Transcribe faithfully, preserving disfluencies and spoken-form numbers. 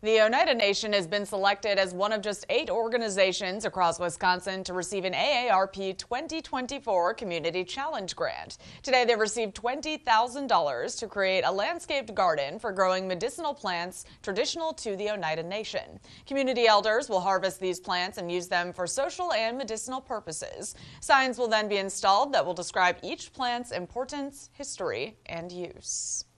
The Oneida Nation has been selected as one of just eight organizations across Wisconsin to receive an A A R P twenty twenty-four Community Challenge Grant. Today they received twenty thousand dollars to create a landscaped garden for growing medicinal plants traditional to the Oneida Nation. Community elders will harvest these plants and use them for social and medicinal purposes. Signs will then be installed that will describe each plant's importance, history, and use.